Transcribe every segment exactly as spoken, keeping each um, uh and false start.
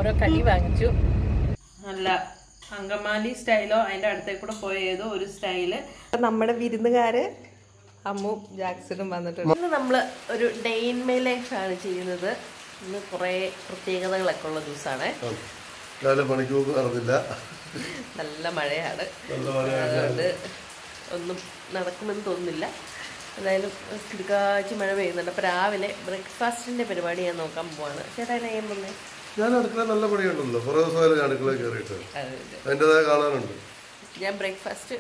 ഓരോ കടി വാങ്ങിച്ചു. നല്ല അങ്കമാലി സ്റ്റൈലോ അതിൻ്റെ അടുത്തേക്ക് കൂടെ പോയ ഏതോ ഒരു സ്റ്റൈല്. നമ്മുടെ വിരുന്നുകാര് അമ്മും ജാക്സണും വന്നിട്ടുണ്ട്. ഇന്ന് നമ്മൾ ഒരു ഡേ ഇൻ മൈ ലൈഫ് ആണ് ചെയ്യുന്നത്. ഇന്ന് കുറേ പ്രത്യേകതകളൊക്കെ ഉള്ള ദിവസമാണ്. നല്ല മഴയാണ്, അതുകൊണ്ട് ഒന്നും നടക്കുമെന്ന് തോന്നുന്നില്ല. എന്തായാലും കിടക്കാഴ്ച മഴ പെയ്യുന്നുണ്ട്. അപ്പോൾ രാവിലെ ബ്രേക്ക്ഫാസ്റ്റിൻ്റെ പരിപാടി ഞാൻ നോക്കാൻ പോവാണ്. ചേട്ടാ ഞാൻ പറഞ്ഞേ, ഞാൻ അടുക്കള നല്ല പണിയുണ്ടല്ലോ, കുറേ ദിവസമായാലും അടുക്കള കയറിയിട്ട് അതിൻ്റെതായ കാണാനുണ്ട്. ഞാൻ ബ്രേക്ക്ഫാസ്റ്റ്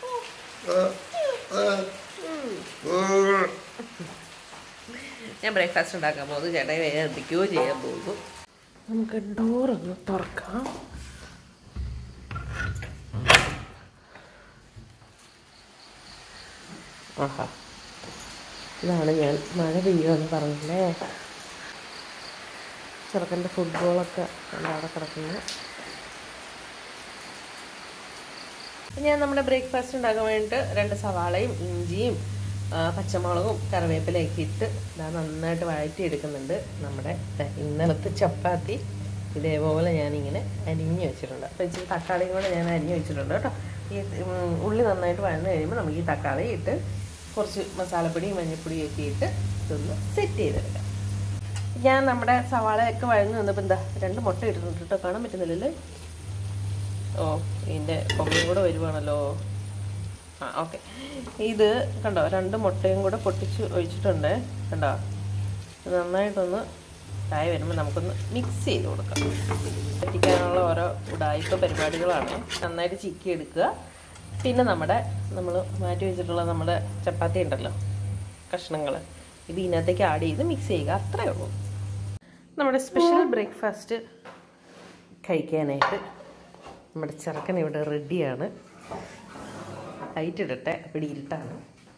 ഞാൻ ബ്രേക്ക്ഫാസ്റ്റ് ഉണ്ടാക്കാൻ പോകുന്നു. ചേട്ടായി വേഗം എന്തൊക്കെയോ ചെയ്യാൻ പോകുന്നു. നമുക്ക് ഡോറൊന്ന് തുറക്കാം. ആഹാ, ഇതാണ് ഞാൻ മഴ പെയ്യുമെന്ന് പറഞ്ഞില്ലേ. ചെറുക്കൻ്റെ ഫുട്ബോളൊക്കെ അവിടെ കിടക്കുന്നു. ഞാൻ നമ്മുടെ ബ്രേക്ക്ഫാസ്റ്റ് ഉണ്ടാക്കാൻ വേണ്ടിയിട്ട് രണ്ട് സവാളയും ഇഞ്ചിയും പച്ചമുളകും കറിവേപ്പിലയൊക്കെ ഇട്ട് ഞാൻ നന്നായിട്ട് വഴറ്റി എടുക്കുന്നുണ്ട്. നമ്മുടെ ഇന്നലത്തെ ചപ്പാത്തി ഇതേപോലെ ഞാനിങ്ങനെ അരിഞ്ഞ് വെച്ചിട്ടുണ്ട്. അപ്പോൾ ഇച്ചിരി തക്കാളിയും കൂടെ ഞാൻ അരിഞ്ഞ് വെച്ചിട്ടുണ്ട് കേട്ടോ. ഈ ഉള്ളി നന്നായിട്ട് വഴന്ന് കഴിയുമ്പോൾ നമുക്ക് ഈ തക്കാളി ഇട്ട് കുറച്ച് മസാലപ്പൊടിയും മഞ്ഞൾപ്പൊടിയും ഒക്കെ ഇട്ട് ഇതൊന്ന് സെറ്റ് ചെയ്തെടുക്കാം. ഞാൻ നമ്മുടെ സവാളയൊക്കെ വഴന്ന് വന്നപ്പോൾ എന്താ രണ്ട് മുട്ട ഇട്ടിട്ടുണ്ട് കേട്ടോ. കാണാൻ പറ്റുന്നില്ലല്ലേ? ഓ, ഇതിൻ്റെ പൊങ്ങയും കൂടെ വരുവാണല്ലോ. ആ ഓക്കെ, ഇത് കണ്ടോ, രണ്ട് മുട്ടയും കൂടെ പൊട്ടിച്ച് ഒഴിച്ചിട്ടുണ്ട് കണ്ടോ. നന്നായിട്ടൊന്ന് ആയി വരുമ്പോൾ നമുക്കൊന്ന് മിക്സ് ചെയ്ത് കൊടുക്കാം. പറ്റിക്കാനുള്ള ഓരോ ഉടായ്പ പരിപാടികളാണ്. നന്നായിട്ട് ചിക്കി എടുക്കുക. പിന്നെ നമ്മുടെ നമ്മൾ മാറ്റി വെച്ചിട്ടുള്ള നമ്മുടെ ചപ്പാത്തി ഉണ്ടല്ലോ, കഷ്ണങ്ങൾ, ഇത് ഇതിനകത്തേക്ക് ആഡ് ചെയ്ത് മിക്സ് ചെയ്യുക. അത്രയേ ഉള്ളൂ. നമ്മുടെ സ്പെഷ്യൽ ബ്രേക്ക്ഫാസ്റ്റ് കഴിക്കാനായിട്ട് നമ്മുടെ ചെറുക്കൻ ഇവിടെ റെഡിയാണ്. ലൈറ്റ് ഇടട്ടെ, അപ്പോൾ ഇരുട്ടാണ്.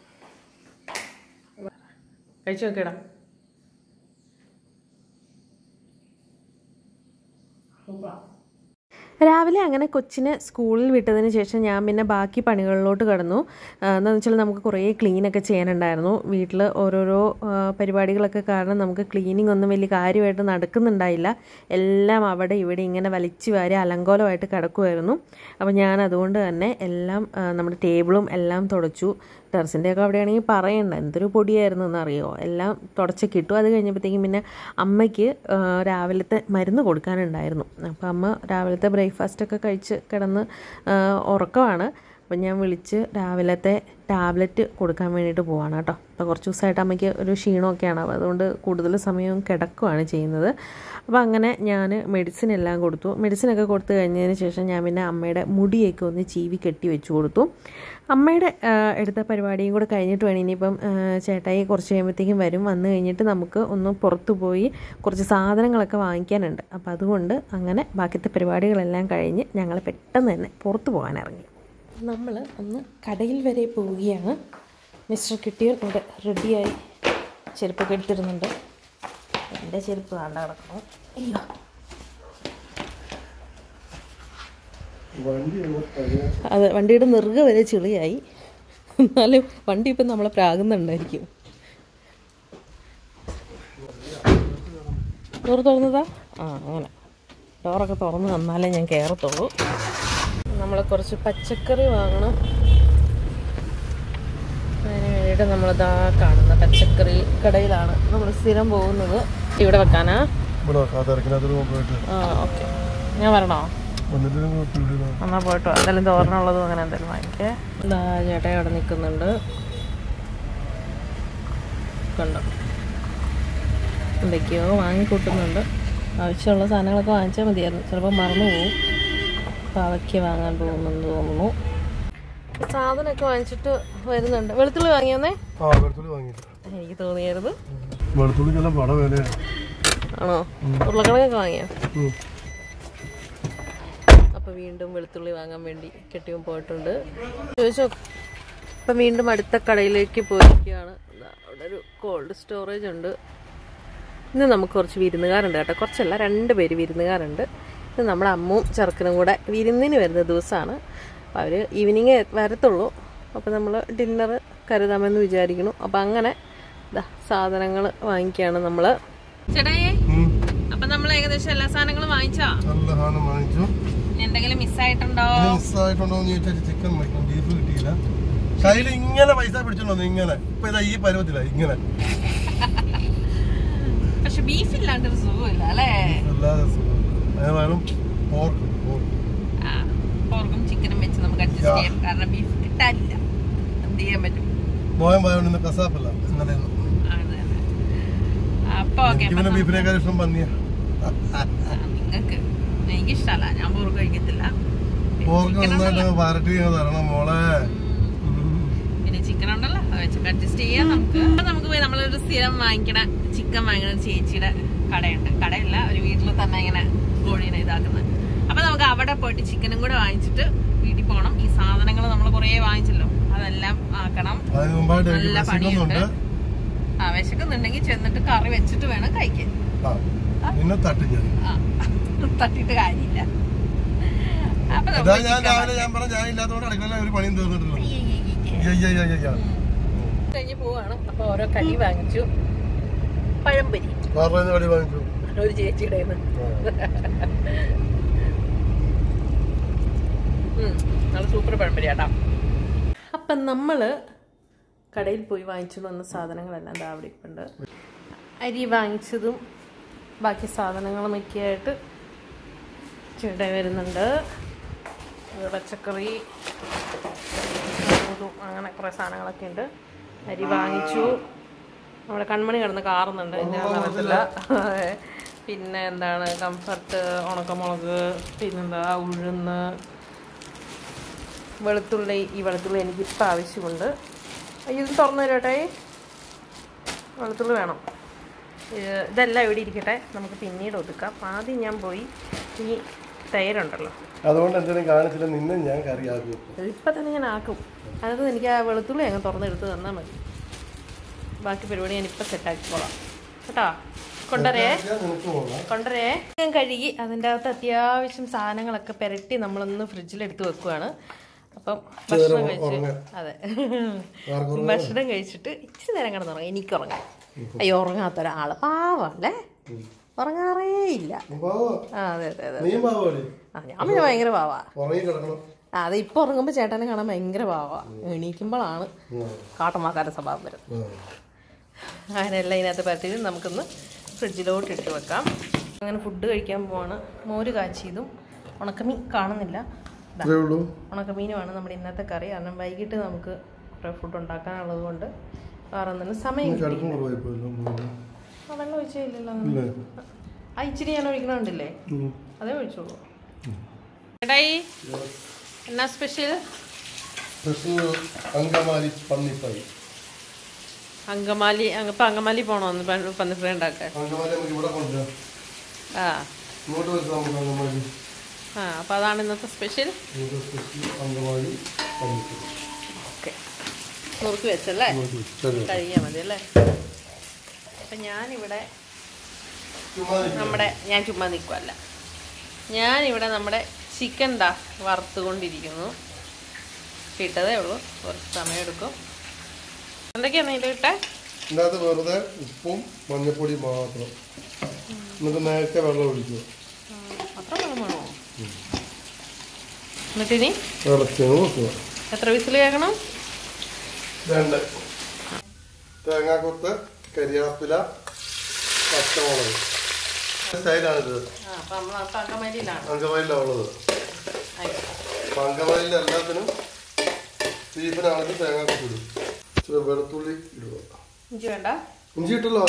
കഴിച്ചു നോക്കിയടാ. രാവിലെ അങ്ങനെ കൊച്ചിനെ സ്കൂളിൽ വിട്ടതിന് ശേഷം ഞാൻ പിന്നെ ബാക്കി പണികളിലോട്ട് കടന്നു. എന്താണെന്ന് വെച്ചാൽ നമുക്ക് കുറേ ക്ലീനൊക്കെ ചെയ്യാനുണ്ടായിരുന്നു. വീട്ടിൽ ഓരോരോ പരിപാടികളൊക്കെ കാരണം നമുക്ക് ക്ലീനിങ് ഒന്നും വലിയ കാര്യമായിട്ട് നടക്കുന്നുണ്ടായില്ല. എല്ലാം അവിടെ ഇവിടെ ഇങ്ങനെ വലിച്ചു വാരി അലങ്കോലമായിട്ട് കിടക്കുമായിരുന്നു. അപ്പോൾ ഞാൻ അതുകൊണ്ട് തന്നെ എല്ലാം നമ്മുടെ ടേബിളും എല്ലാം തുടച്ചു. ടെറസിൻ്റെയൊക്കെ അവിടെയാണെങ്കിൽ പറയണ്ട, എന്തൊരു പൊടിയായിരുന്നു എന്നറിയോ. എല്ലാം തുടച്ചൊക്കെ ഇട്ടു. അത് കഴിഞ്ഞപ്പോഴത്തേക്കും പിന്നെ അമ്മയ്ക്ക് രാവിലത്തെ മരുന്ന് കൊടുക്കാനുണ്ടായിരുന്നു. അപ്പോൾ അമ്മ രാവിലത്തെ ബ്രേക്ക്ഫാസ്റ്റൊക്കെ കഴിച്ച് കിടന്ന് ഉറക്കമാണ്. അപ്പം ഞാൻ വിളിച്ച് രാവിലത്തെ ടാബ്ലറ്റ് കൊടുക്കാൻ വേണ്ടിയിട്ട് പോവാണ് കേട്ടോ. അപ്പോൾ കുറച്ച് ദിവസമായിട്ട് അമ്മയ്ക്ക് ഒരു ക്ഷീണമൊക്കെയാണ്. അപ്പോൾ അതുകൊണ്ട് കൂടുതൽ സമയവും കിടക്കുകയാണ് ചെയ്യുന്നത്. അപ്പോൾ അങ്ങനെ ഞാൻ മെഡിസിൻ എല്ലാം കൊടുത്തു. മെഡിസിനൊക്കെ കൊടുത്തു കഴിഞ്ഞതിന് ശേഷം ഞാൻ പിന്നെ അമ്മയുടെ മുടിയൊക്കെ ഒന്ന് ചീവി കെട്ടി വെച്ച് കൊടുത്തു. അമ്മയുടെ എടുത്ത പരിപാടിയും കൂടെ കഴിഞ്ഞിട്ട് വേണം ഇനിയിപ്പം ചേട്ടായി കുറച്ച് കഴിയുമ്പോഴത്തേക്കും വരും. വന്നു കഴിഞ്ഞിട്ട് നമുക്ക് ഒന്ന് പുറത്തു പോയി കുറച്ച് സാധനങ്ങളൊക്കെ വാങ്ങിക്കാനുണ്ട്. അപ്പോൾ അതുകൊണ്ട് അങ്ങനെ ബാക്കിയത്തെ പരിപാടികളെല്ലാം കഴിഞ്ഞ് ഞങ്ങൾ പെട്ടെന്ന് തന്നെ പുറത്തു പോകാൻ ഇറങ്ങി. നമ്മൾ ഒന്ന് കടയിൽ വരെ പോവുകയാണ്. മിസ്റ്റർ കിട്ടിയൻ ഇവിടെ റെഡിയായി ചെരുപ്പൊക്കെ എടുത്തിരുന്നുണ്ട്. എൻ്റെ ചെരുപ്പ് താണ്ട കിടക്കണം. അയ്യോ, അത് വണ്ടിയുടെ നെറുക വരെ ചെളിയായി. എന്നാലും വണ്ടി ഇപ്പം നമ്മളെ പ്രാകുന്നുണ്ടായിരിക്കും. ഡോറ് തുറന്നതാ? ആ, അങ്ങനെ ഡോറൊക്കെ തുറന്ന് തന്നാലേ ഞാൻ കയറത്തുള്ളൂ. നമ്മൾ കുറച്ച് പച്ചക്കറി വാങ്ങണം. അതിന് വേണ്ടിയിട്ട് നമ്മളിതാ കാണുന്ന പച്ചക്കറി കടയിലാണ് നമ്മൾ സ്ഥിരം പോകുന്നത്. ഇവിടെ വെക്കാനാ? ആ ഓക്കെ, ഞാൻ വരണോ? എന്നാൽ പോയിട്ടോ. എന്തായാലും തോരനുള്ളതും അങ്ങനെ എന്തായാലും വാങ്ങിക്കേ. എന്താ ചേട്ടായി അവിടെ നിൽക്കുന്നുണ്ട് കണ്ടോ. എന്തൊക്കെയോ വാങ്ങിക്കൂട്ടുന്നുണ്ട്. ആവശ്യമുള്ള സാധനങ്ങളൊക്കെ വാങ്ങിച്ചാൽ മതിയായിരുന്നു. ചിലപ്പോൾ മറന്നു പോകും. പാവയ്ക്ക വാങ്ങാൻ പോകുമെന്ന് തോന്നുന്നു. സാധനമൊക്കെ വാങ്ങിച്ചിട്ട് വരുന്നുണ്ട്. വെളുത്തുള്ളി വാങ്ങിയെന്നേ? എനിക്ക് തോന്നിയായിരുന്നു. ആണോ? ഉരുളക്കിഴങ്ങൊക്കെ വാങ്ങിയോ? അപ്പോൾ വീണ്ടും വെളുത്തുള്ളി വാങ്ങാൻ വേണ്ടി കെട്ടിയും പോയിട്ടുണ്ട്. ചോദിച്ചോ. അപ്പം വീണ്ടും അടുത്ത കടയിലേക്ക് പോയിരിക്കുകയാണ്. അവിടെ ഒരു കോൾഡ് സ്റ്റോറേജ് ഉണ്ട്. ഇന്ന് നമുക്ക് കുറച്ച് വിരുന്നുകാരുണ്ട് കേട്ടോ. കുറച്ചല്ല, രണ്ട് പേര് വിരുന്നുകാരുണ്ട്. ഇത് നമ്മുടെ അമ്മയും ചെറുക്കനും കൂടെ വിരുന്നിന് വരുന്ന ദിവസമാണ്. അപ്പോൾ അവർ ഈവനിങ് വരത്തുള്ളൂ. അപ്പോൾ നമ്മൾ ഡിന്നർ കരുതാമെന്ന് വിചാരിക്കുന്നു. അപ്പം അങ്ങനെ ഇതാ സാധനങ്ങൾ വാങ്ങിക്കുകയാണ് നമ്മൾ. ചേട്ടായി, അപ്പം നമ്മൾ ഏകദേശം എല്ലാ സാധനങ്ങളും വാങ്ങിച്ചോ? എല്ലാ സാധനം വാങ്ങിച്ചു. എന്തെങ്കിലും മിസ്സായിട്ടുണ്ടോ? മിസ്സായിട്ടുണ്ടോ എന്ന് ചോദിച്ചാൽ ചിക്കൻ വാങ്ങിക്കണം, ബീഫ് കിട്ടിയില്ല. കയ്യിൽ ഇങ്ങനെ പൈസ പിടിച്ചോണ്ടോ ഇങ്ങനെ. ഇപ്പൊ ഇതാ ഈ പരുവത്തില ഇങ്ങനെ. പക്ഷെ ബീഫ് ഇല്ലാണ്ട് ഒരു സുഖമില്ല അല്ലേ? അല്ലാതെ ഏതായാലും പോർക്ക് പോർക്കും ചിക്കനും വെച്ച് നമുക്ക് അഡ്ജസ്റ്റ് ചെയ്യാം. കാരണം ബീഫ് കിട്ടാനില്ല, എന്ത് ചെയ്യാൻ പറ്റും? മോയം പോയോണ്ട് കസാപ്പല്ല ഇന്നലെ. അപ്പൊ ബീഫിനേക്കാൾ ഇഷ്ടം പന്നിയാ. നിങ്ങക്ക് എനിക്ക് ഇഷ്ടമല്ല, ഞാൻ പോർക്ക് കഴിക്കത്തില്ല. പോർക്ക് നന്നായിട്ട് വരട്ടി തരണം മോളെ. പിന്നെ ചിക്കൻ ഉണ്ടല്ലോ, അത് വെച്ചൊക്കെ അഡ്ജസ്റ്റ് ചെയ്യാം നമുക്ക്. നമുക്ക് പോയി നമ്മളൊരു സ്ഥിരം വാങ്ങിക്കണ ചിക്കൻ വാങ്ങിക്കണ ചേച്ചിയുടെ കടയുണ്ട്. കടയില്ല, ഒരു വീട്ടിൽ തന്നെ ഇങ്ങനെ കോഴീനെ ഇതാക്കുന്നത്. അപ്പൊ നമുക്ക് അവിടെ പോയിട്ട് ചിക്കനും കൂടെ വാങ്ങിച്ചിട്ട് വീട്ടിൽ പോകണം. ഈ സാധനങ്ങൾ നമ്മൾ കുറേ വാങ്ങിച്ചല്ലോ, അതെല്ലാം ആക്കണം. നല്ല പണിയുണ്ട്. ആ വിശക്കുന്നുണ്ടെങ്കിൽ ചെന്നിട്ട് കറി വെച്ചിട്ട് വേണം കഴിക്കാൻ. തട്ടിട്ട് കാര്യമില്ല. അപ്പൊ കഴിഞ്ഞ് പോവാണ്. അപ്പൊ ഓരോ കടി വാങ്ങിച്ചു. പഴംപൊരി ഒരു ചേച്ചിയുടെ നല്ല സൂപ്പർ പഴംപൊരി ആട്ടാ. അപ്പം നമ്മൾ കടയിൽ പോയി വാങ്ങിച്ചു വന്ന സാധനങ്ങളെല്ലാം ദാ അവിടെ ഉണ്ട്. അരി വാങ്ങിച്ചതും ബാക്കി സാധനങ്ങളും ഒക്കെ ആയിട്ട് ചേട്ടൻ വരുന്നുണ്ട്. പച്ചക്കറി അങ്ങനെ കുറേ സാധനങ്ങളൊക്കെ ഉണ്ട്. അരി വാങ്ങിച്ചു. നമ്മുടെ കൺമണി കിടന്ന് കാറുന്നുണ്ട്, എന്താണെന്ന് അറിയത്തില്ല. പിന്നെ എന്താണ് കംഫർട്ട്, ഉണക്കമുളക്, പിന്നെന്താ ഉഴുന്ന്, വെളുത്തുള്ളി. ഈ വെളുത്തുള്ളി എനിക്കിപ്പോൾ ആവശ്യമുണ്ട്. ഇത് തുറന്നു തരട്ടെ, വെളുത്തുള്ളി വേണം. ഇതെല്ലാം ഇവിടെ ഇരിക്കട്ടെ, നമുക്ക് പിന്നീട് ഒതുക്കാം. ആദ്യം ഞാൻ പോയി ഈ തൈരുണ്ടല്ലോ, അതുകൊണ്ട് എന്തെങ്കിലും കാണിച്ചില്ല നിന്നെ ഞാൻ കറിയാക്കും. ഇപ്പം തന്നെ ഞാൻ ആക്കും. അതായത് എനിക്ക് ആ വെളുത്തുള്ളി അങ്ങ് തുറന്നെടുത്ത് തന്നാൽ മതി. ബാക്കി പരിപാടി ഞാനിപ്പോൾ സെറ്റാക്കിക്കോളാം കേട്ടോ. കൊണ്ടരേ കൊണ്ടരേ ഞാൻ കഴുകി അതിൻ്റെ അകത്ത് അത്യാവശ്യം സാധനങ്ങളൊക്കെ പുരട്ടി നമ്മളൊന്ന് ഫ്രിഡ്ജിലെടുത്ത് വെക്കുവാണ്. അപ്പം ഭക്ഷണം കഴിച്ച് അതെ ഭക്ഷണം കഴിച്ചിട്ട് ഇച്ചിരി നേരം കിടന്നുറങ്ങാം. എനിക്ക് ഉറങ്ങാം. അയ്യോ ഉറങ്ങാത്ത ഒരാള് പാവല്ലേ, ഉറങ്ങാറേ ഇല്ല. ആ അതെ അതെ അതെ ആ ഞാൻ പിന്നെ ഭയങ്കര പാവാ. അതെ ഇപ്പൊ ഉറങ്ങുമ്പോ ചേട്ടനെ കാണാൻ ഭയങ്കര പാവാ. എണീക്കുമ്പോഴാണ് കാട്ടമാക്കാരുടെ സ്വഭാവം വരുന്നത്. അങ്ങനെയെല്ലാം ഇതിനകത്ത് പരത്തിയിട്ട് നമുക്കൊന്ന് ഫ്രിഡ്ജിലോട്ട് ഇട്ട് വെക്കാം. അങ്ങനെ ഫുഡ് കഴിക്കാൻ പോവാണ്. മോര് കാച്ചിയതും ഉണക്കമീൻ കാണുന്നില്ല, ഉണക്കമീനുമാണ് നമ്മുടെ ഇന്നത്തെ കറി. കാരണം വൈകിട്ട് നമുക്ക് കുറേ ഫുഡ് ഉണ്ടാക്കാനുള്ളത് കൊണ്ട് വേറെ ഒന്നിനും സമയം വെള്ളം ഒഴിച്ചില്ലല്ലോ. ആ ഇച്ചിരി ഞാൻ ഒഴിക്കണുണ്ടല്ലേ, അതേ ഒഴിച്ചോളൂ. ചേട്ടായി എന്നാ സ്പെഷ്യൽ? അങ്കമാലി ഇപ്പൊ അങ്കമാലി പോണോന്ന് പന്നിഫ്രൈ ഉണ്ടാക്കാൻ. ആ ആ അപ്പൊ അതാണ് ഇന്നത്തെ സ്പെഷ്യൽ. ഓക്കെ നുറുക്കി വെച്ചല്ലേ, കഴിയാൽ മതി അല്ലേ. അപ്പം ഞാനിവിടെ നമ്മുടെ ഞാൻ ചുമ്മാ നിൽക്കുമല്ല, ഞാനിവിടെ നമ്മുടെ ചിക്കൻ ദാ വറുത്തുകൊണ്ടിരിക്കുന്നു. ഇട്ടതേ ഉള്ളൂ, കുറച്ച് സമയമെടുക്കും. എന്തൊക്കെയാണ് ഇതിൽ ഇട്ടേ? ഇതിനകത്ത് വെറുതെ ഉപ്പും മഞ്ഞപ്പൊടി മാത്രം, എന്നിട്ട് നേരത്തെ വെള്ളം ഒഴിക്കുക. അത്ര വെള്ളം വേണോ? എന്നിട്ടിനി എത്ര വിസിൽ കേൾക്കണം? രണ്ട്. തേങ്ങാക്കൊത്ത്, കരിയാപ്പില, പച്ചമുളക് സ്റ്റൈലാണിത്. അങ്കമാലിയിലാണ് ഉള്ളത്. അങ്കമാലിയിലെ എല്ലാത്തിനും ബീഫിനാണെങ്കിൽ തേങ്ങാക്കൊത്ത് ഇടും. വെളുത്തുള്ളി ഇടുക. ഇഞ്ചി വേണ്ട, ഇഞ്ചി ഇട്ടല്ലോ.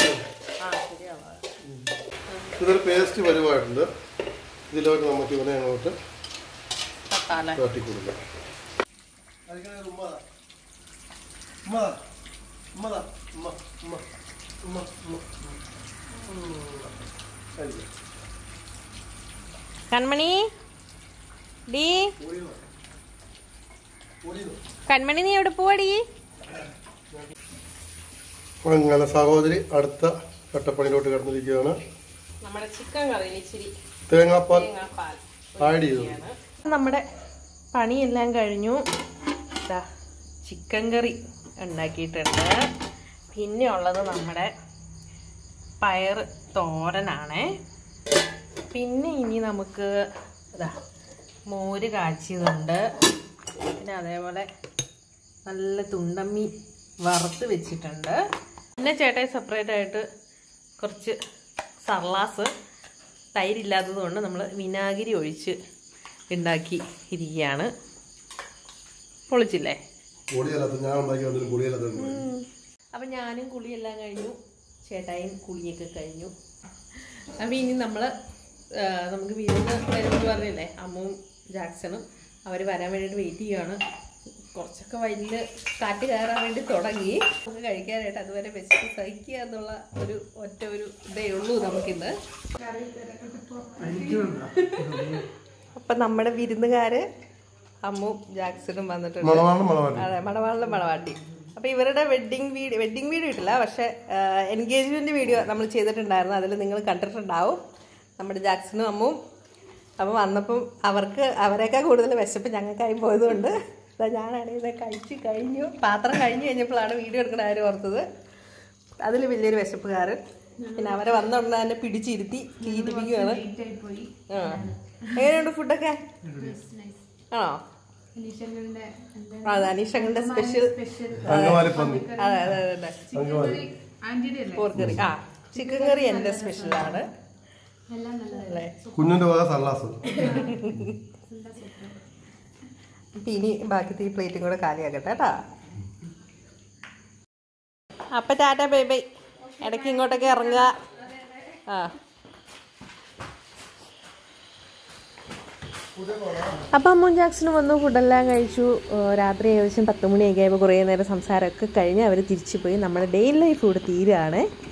ഇതൊരു പേസ്റ്റ് വരുവായിട്ടുണ്ട്. ഇതിലോട്ട് നമുക്ക് ഇവനെ അങ്ങോട്ട് കാട്ടി കൊടുക്കാം. കൺമണി ഡീ കൺമണി നീ എവിടെ പോവാടി? അങ്ങനെ സഹോദരി അടുത്ത കട്ടപ്പണിയിലോട്ട് കിടന്നിരിക്കുകയാണ്. നമ്മുടെ ചിക്കൻ കറി ഇച്ചിരി തേങ്ങാപ്പാൽ ആഡ് ചെയ്തു. നമ്മുടെ പണിയെല്ലാം കഴിഞ്ഞു. ചിക്കൻ കറി ഉണ്ടാക്കിയിട്ടുണ്ട്. പിന്നെ ഉള്ളത് നമ്മുടെ പയർ തോരനാണ്. പിന്നെ ഇനി നമുക്ക് ഇതാ മോര് കാച്ചിയതുണ്ട്, പിന്നെ അതേപോലെ നല്ല തുണ്ടമ്മി വറുത്ത് വെച്ചിട്ടുണ്ട്. പിന്നെ ചേട്ടായി സെപ്പറേറ്റ് ആയിട്ട് കുറച്ച് സർലാസ്, തൈരില്ലാത്തത് കൊണ്ട് നമ്മൾ വിനാഗിരി ഒഴിച്ച് ഉണ്ടാക്കി ഇരിക്കുകയാണ്. പൊളിച്ചില്ലേ? അപ്പം ഞാനും കുളിയെല്ലാം കഴിഞ്ഞു, ചേട്ടായും കുളിയൊക്കെ കഴിഞ്ഞു. അപ്പം ഇനി നമ്മൾ നമുക്ക് വിരുന്ന് വരുമെന്ന് പറഞ്ഞില്ലേ, അമ്മുവും ജാക്സണും അവർ വരാൻ വേണ്ടിയിട്ട് വെയിറ്റ് ചെയ്യുകയാണ്. കുറച്ചൊക്കെ വലിയ കാറ്റ് കയറാൻ വേണ്ടി തുടങ്ങി. നമുക്ക് കഴിക്കാനായിട്ട് അതുവരെ വെച്ചിട്ട് സഹിക്കുക എന്നുള്ള ഒരു ഒറ്റ ഒരു ഇതേ ഉള്ളൂ നമുക്കിന്ന്. അപ്പം നമ്മുടെ വിരുന്നുകാർ അമ്മും ജാക്സണും വന്നിട്ടുണ്ട്. അതെ, മണവാളിലും മണവാട്ടി. അപ്പോൾ ഇവരുടെ വെഡ്ഡിങ് വീഡിയോ വെഡ്ഡിങ് വീഡിയോ ഇട്ടില്ല, പക്ഷേ എൻഗേജ്മെൻറ്റ് വീഡിയോ നമ്മൾ ചെയ്തിട്ടുണ്ടായിരുന്നു. അതിൽ നിങ്ങൾ കണ്ടിട്ടുണ്ടാവും നമ്മുടെ ജാക്സണും അമ്മും. അപ്പം വന്നപ്പം അവർക്ക് അവരെക്കാൾ കൂടുതൽ വിശപ്പ് ഞങ്ങൾക്കായി പോയതുകൊണ്ട് ഞാനാണെങ്കിൽ ഇത് കഴിച്ച് കഴിഞ്ഞു. പാത്രം കഴിഞ്ഞ് കഴിഞ്ഞപ്പോഴാണ് വീഡിയോ എടുക്കുന്ന കാര്യം ഓർത്തത്. അതിൽ വലിയൊരു വിശപ്പുകാരൻ. പിന്നെ അവരെ വന്നുകൊണ്ട് തന്നെ പിടിച്ചിരുത്തി തീറ്റിപ്പിക്കുകയാണ്. ആ, എങ്ങനെയുണ്ട് ഫുഡൊക്കെ? ആണോ? അതെ, അനീഷങ്ങളുടെ സ്പെഷ്യൽ. അതെ അതെ അതെ പോർക്കറി. ആ, ചിക്കൻ കറി എൻ്റെ സ്പെഷ്യലാണ്. കുഞ്ഞിന്റെ വക സല്ലാസ്. ഇനി ബാക്കി പ്ലേറ്റും കൂടെ കാലിയാക്കട്ടെ കേട്ടാ. അപ്പം ടാറ്റ ബൈ ബൈ. ഇടയ്ക്ക് ഇങ്ങോട്ടൊക്കെ ഇറങ്ങുക. ആ, അപ്പം അമ്മും ജാക്സണും വന്നു, ഫുഡെല്ലാം കഴിച്ചു. രാത്രി ഏകദേശം പത്ത് മണിയൊക്കെ ആയപ്പോൾ കുറേ നേരം സംസാരമൊക്കെ കഴിഞ്ഞ് അവർ തിരിച്ചു പോയി. നമ്മുടെ ഡെയിലി ലൈഫ് ഇവിടെ തീരുകയാണ്.